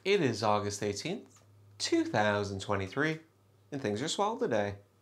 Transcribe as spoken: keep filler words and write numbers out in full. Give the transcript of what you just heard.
It is August eighteenth, two thousand twenty-three, and things are swell today.